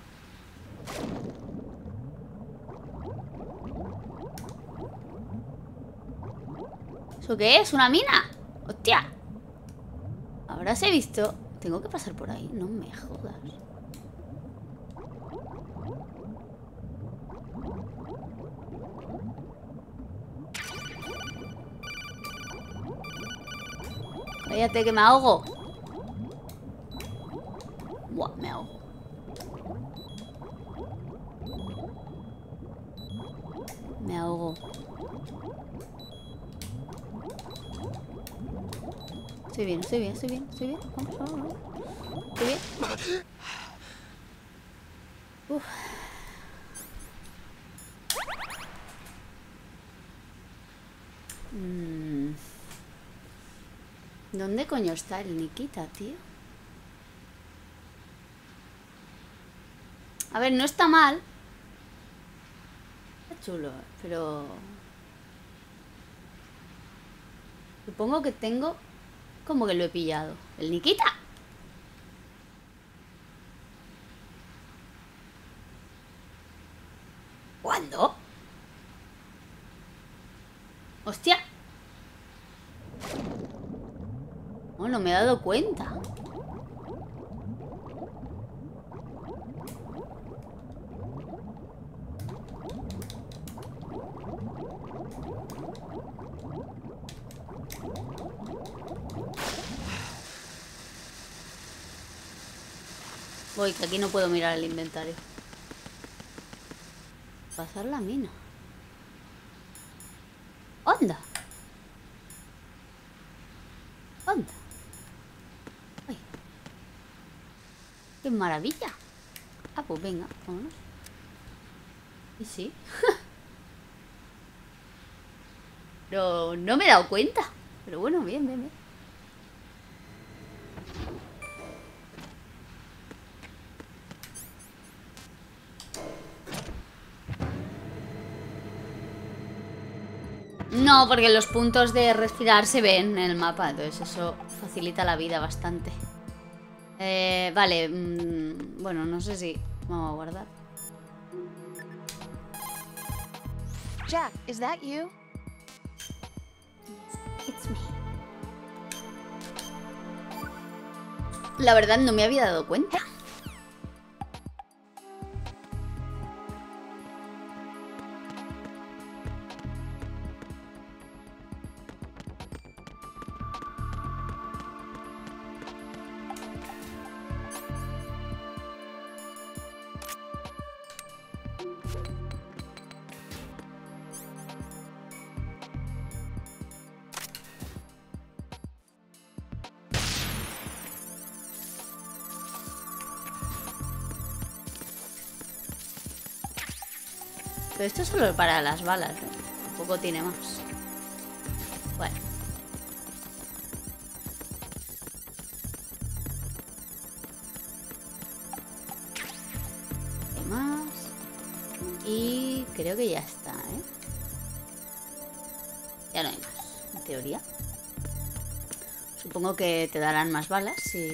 ¿Eso qué es? ¿Una mina? ¡Hostia! Ahora se he visto. Tengo que pasar por ahí, no me jodas. Cállate que me ahogo. Buah, me ahogo. Me ahogo. Estoy bien, estoy bien, estoy bien, estoy bien. Vamos, vamos, vamos. Estoy bien. Uf. Mm. ¿Dónde coño está el Nikita, tío? A ver, no está mal. Está chulo, pero... Supongo que tengo... Como que lo he pillado. ¡El Nikita! ¿Cuándo? ¡Hostia! Oh, no me he dado cuenta. Voy, que aquí no puedo mirar el inventario. Pasar la mina. ¡Onda! ¡Onda! ¡Ay! ¡Qué maravilla! Ah, pues venga, vámonos. Y sí. Pero no me he dado cuenta. Pero bueno, bien, bien, bien. No, porque los puntos de respirar se ven en el mapa, entonces eso facilita la vida bastante. Eh, vale, mmm, bueno, no sé si... Vamos a guardar. Jack, is that you? It's me. La verdad no me había dado cuenta. Pero esto es solo para las balas, ¿eh? Tampoco tiene más. Bueno. ¿Qué más? Y creo que ya está, ¿eh? Ya no hay más, en teoría. Supongo que te darán más balas y...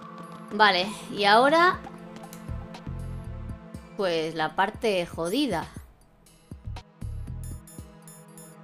Vale, y ahora... Pues la parte jodida.